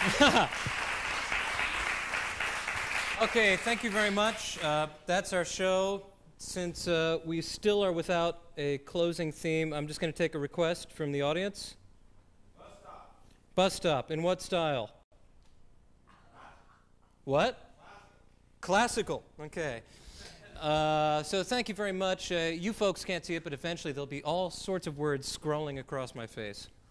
Okay, thank you very much. That's our show. Since we still are without a closing theme, I'm just going to take a request from the audience. Bus stop. Bus stop. In what style? What? Classical. Okay. So thank you very much. You folks can't see it, but eventually there'll be all sorts of words scrolling across my face.